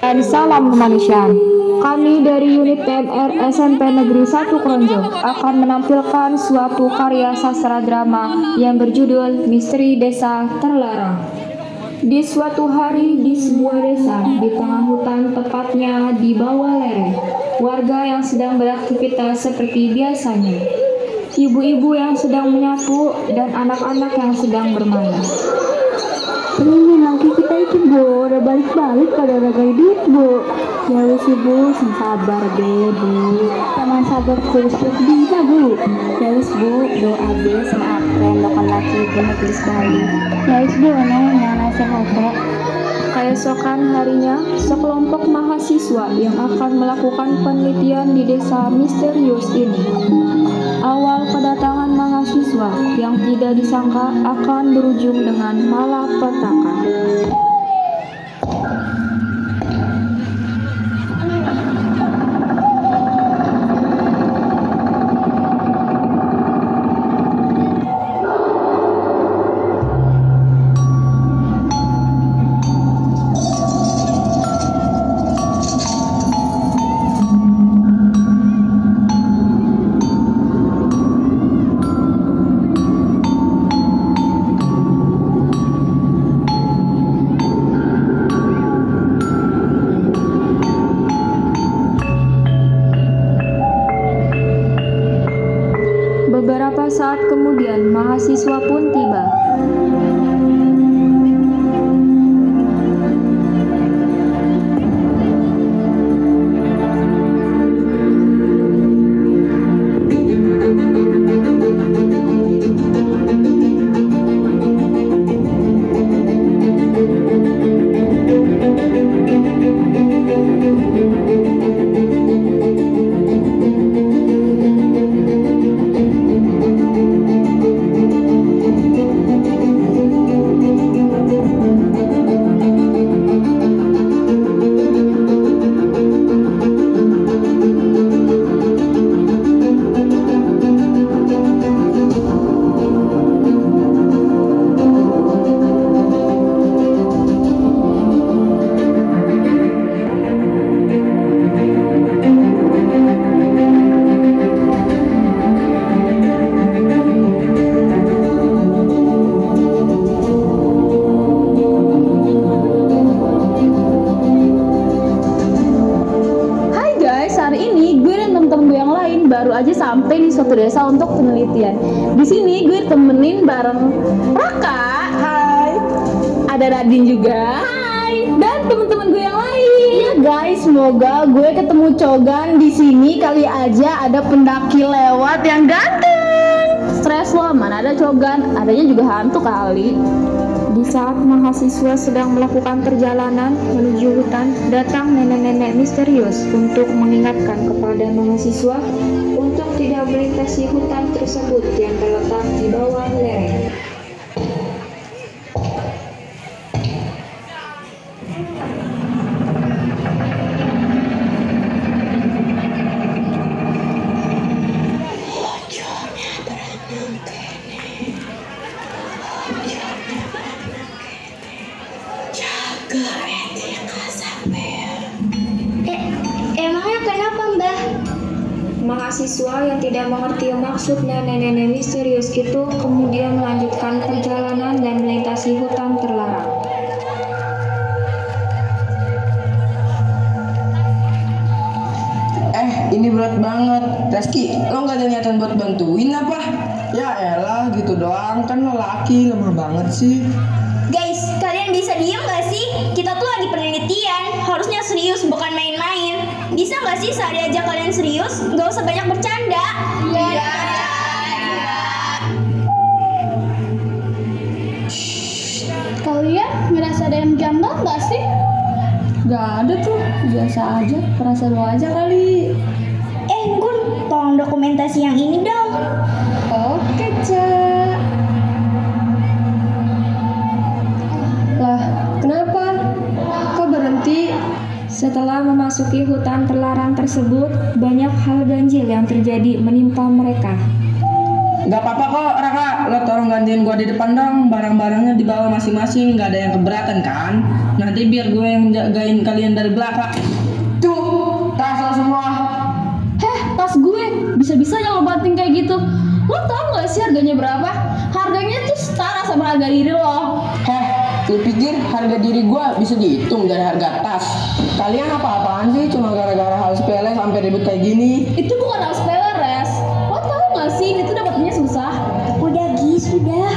dan salam kemanusiaan. Kami dari unit PMR SMP Negeri 1 Kronjo akan menampilkan suatu karya sastra drama yang berjudul Misteri Desa Terlarang. Di suatu hari di sebuah desa di tengah hutan, tepatnya di bawah lereng, warga yang sedang beraktivitas seperti biasanya. Ibu-ibu yang sedang menyapu dan anak-anak yang sedang bermain. Ini lagi kita itu bu, udah balik-balik pada ragai duit bu. Ya wis ibu, sabar deh bu. Sama sabar terus bisa bu. Ya wis bu, doa be sama apren dokan laki ibu tulis balik. Ya wis bu, nyana sehat. Keesokan harinya, sekelompok mahasiswa yang akan melakukan penelitian di desa misterius ini. Awal kedatangan mahasiswa yang tidak disangka akan berujung dengan malapetaka. Beberapa saat kemudian, mahasiswa pun tiba. Baru aja sampai di suatu desa untuk penelitian. Di sini gue temenin bareng Raka, hai. Ada Radin juga, hai. Dan teman-teman gue yang lain. Ya guys, semoga gue ketemu Cogan di sini. Kali aja ada pendaki lewat yang ganteng. Stres loh, mana ada Cogan? Adanya juga hantu kali. Di saat mahasiswa sedang melakukan perjalanan menuju hutan, datang nenek-nenek misterius untuk mengingatkan kepada mahasiswa untuk tidak melintasi hutan tersebut yang terletak di bawah lereng. Emangnya kenapa Mbah? Mahasiswa yang tidak mengerti maksud nenek-nenek misterius itu kemudian melanjutkan perjalanan dan melintasi hutan terlarang. Ini berat banget. Reski, lo gak ada niatan buat bantuin apa? Ya elah, gitu doang. Kan lo laki, lemah banget sih. Guys, kalian bisa diem gak sih? Kita tuh lagi penelitian, harusnya serius bukan main-main. Bisa gak sih saat diajak kalian serius, gak usah banyak bercanda? Iya. Kalian ngerasa ada yang janggal gak sih? Gak ada tuh, biasa aja. Perasaan lo aja kali. Gun, tolong dokumentasi yang ini dong. Oke, Cak. Lah, kenapa? Kok berhenti? Setelah memasuki hutan terlarang tersebut, banyak hal ganjil yang terjadi menimpa mereka. Gak apa-apa kok, Raka. lo tolong gantiin gua di depan dong. Barang-barangnya dibawa masing-masing, nggak ada yang keberatan kan? Nanti biar gue yang jagain kalian dari belakang. Tuh, tas lo semua. Heh, tas gue bisa-bisanya lo banting kayak gitu. Lo tau gak sih harganya berapa? Harganya tuh setara sama harga diri lo. Heh, lu pikir harga diri gua bisa dihitung dari harga tas? Kalian apa-apaan sih cuma gara-gara hal sepele sampai ribut kayak gini? Itu bukan hal sepele, Res. Lo tau gak sih ini tuh dapatnya susah? Udah Gis, udah.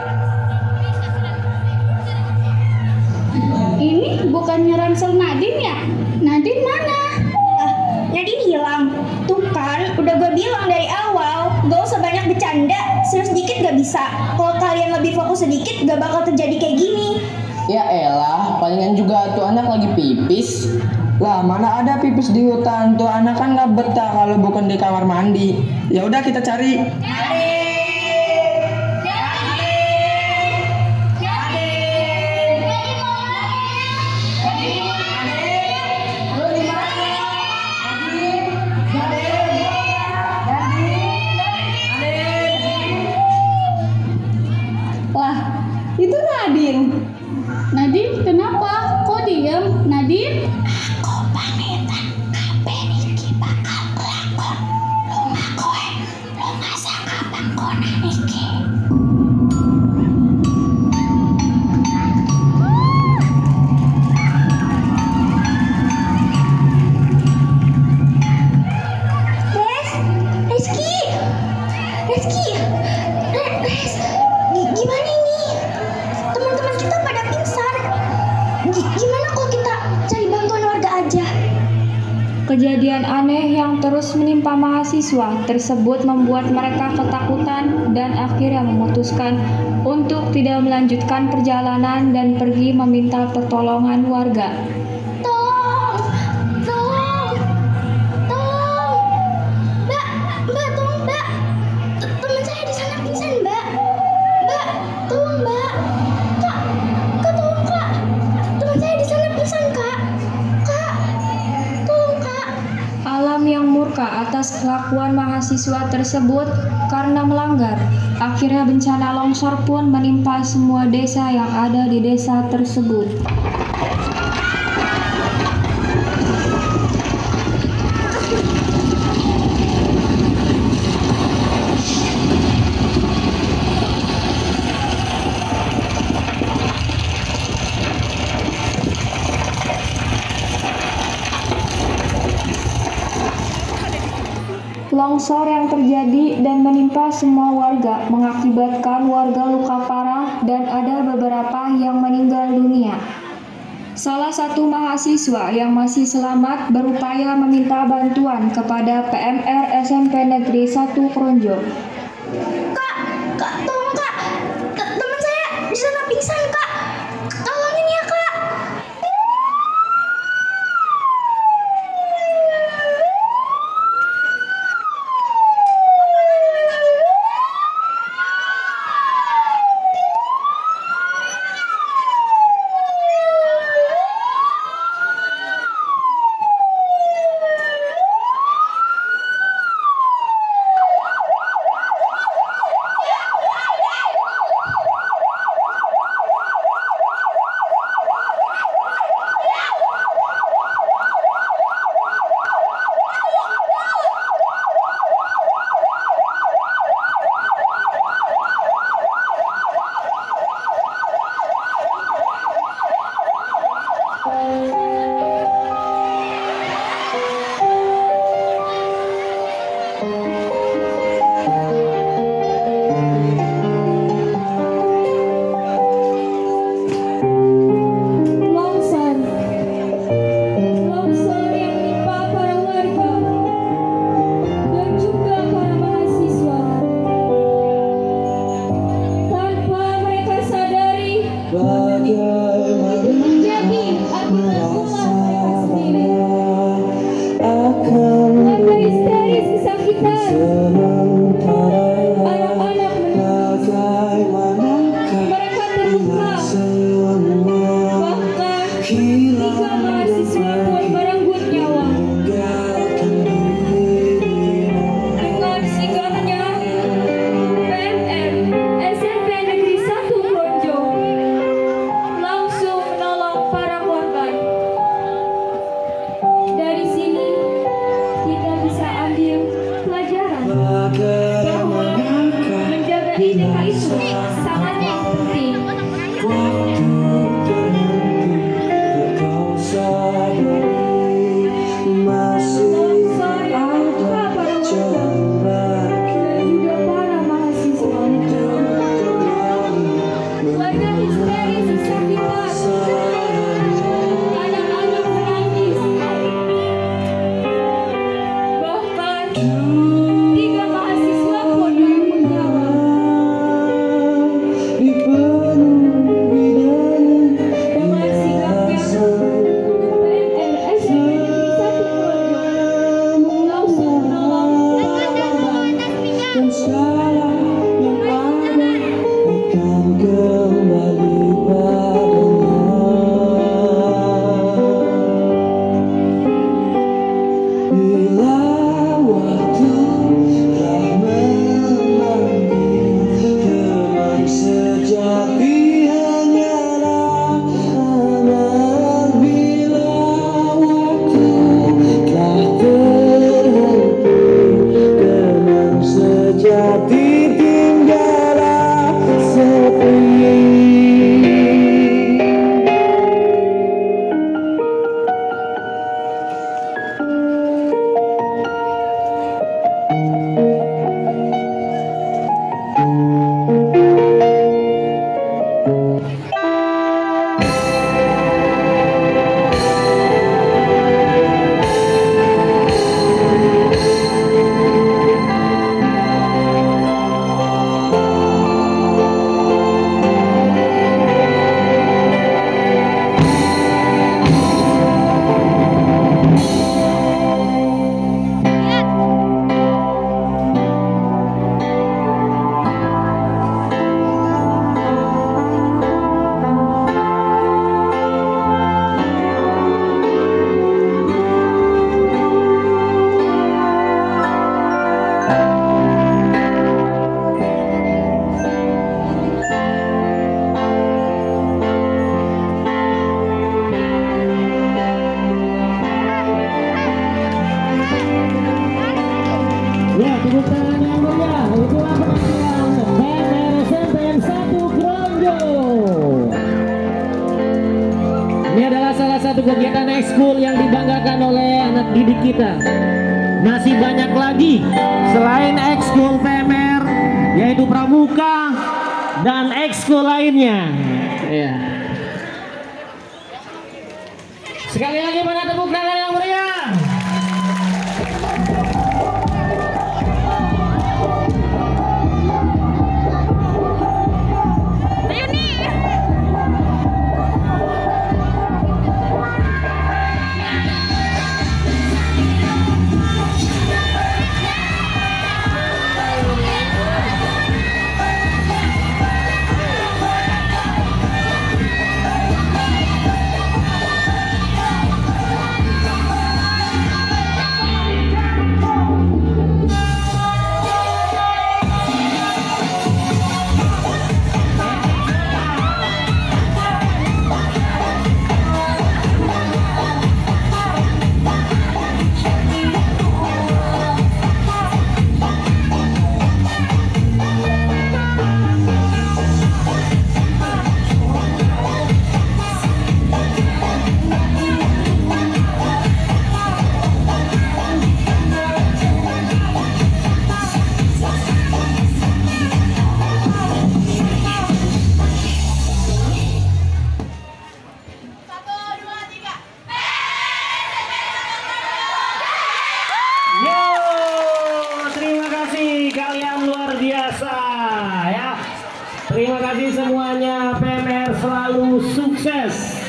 Ini bukannya ransel Nadine ya? Nadine mana? Nadine hilang. Tuh kan, udah gue bilang dari awal, gak usah banyak bercanda, serius dikit gak bisa. Kalau kalian lebih fokus sedikit, gak bakal terjadi kayak gini. Ya elah, palingan juga tuh anak lagi pipis. Lah mana ada pipis di hutan, tuh anak kan nggak betah kalau bukan di kamar mandi. Ya udah kita cari. Lah, itu Nadine. Nadine, kenapa? Kok diem? Nadine? Aku pamitan, kabeh iki bakal kelakon. Lo ngakoe, lo ngasah kapan konan iki. Rizky, gimana ini? Teman-teman kita pada pingsan. Gimana kalau kita cari bantuan warga aja? Kejadian aneh yang terus menimpa mahasiswa tersebut membuat mereka ketakutan dan akhirnya memutuskan untuk tidak melanjutkan perjalanan dan pergi meminta pertolongan warga. Tolong, tolong, tolong, Mbak, tolong Mbak. Teman saya di sana pingsan Mbak. Mbak, tolong Mbak. Kak, tolong Kak. Teman saya di sana pingsan Kak. Kak, tolong Kak. Alam yang murka atas kelakuan mahasiswa tersebut karena melanggar. Akhirnya bencana longsor pun menimpa semua desa yang ada di desa tersebut. Longsor yang terjadi dan menimpa semua warga mengakibatkan warga luka parah dan ada beberapa yang meninggal dunia. Salah satu mahasiswa yang masih selamat berupaya meminta bantuan kepada PMR SMP Negeri 1 Kronjo. Kak, tolong Kak. Teman saya di sana pingsan Kak. Tolongin ya Kak. Longsor yang menimpa para warga dan juga para mahasiswa. Tanpa mereka sadari, menjadi akibat ulah mereka sendiri. Warga histeris kesakitan, anak-anak menangis, mereka terluka, bahkan 3 mahasiswa pun merenggut nyawa. Dengan sigapnya, PMR tepuk tangan yang meriah. Itulah penampilan PMR SMPN 1 Kronjo. Ini adalah salah satu kegiatan ekskul yang dibanggakan oleh anak didik kita. Masih banyak lagi selain ekskul PMR, yaitu pramuka dan ekskul lainnya. Ya. Sekali lagi pada tepuk tangan yang meriah. Kalian luar biasa ya. Terima kasih semuanya. PMR selalu sukses.